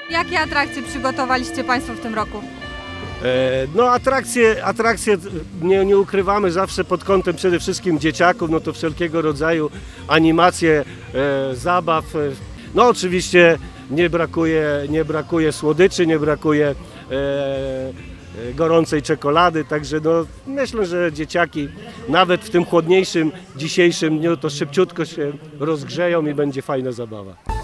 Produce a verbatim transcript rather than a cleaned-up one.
Jakie atrakcje przygotowaliście Państwo w tym roku? No atrakcje, atrakcje nie, nie ukrywamy zawsze pod kątem przede wszystkim dzieciaków, no to wszelkiego rodzaju animacje, e, zabaw. No oczywiście nie brakuje, nie brakuje słodyczy, nie brakuje e, gorącej czekolady, także no myślę, że dzieciaki nawet w tym chłodniejszym dzisiejszym dniu to szybciutko się rozgrzeją i będzie fajna zabawa.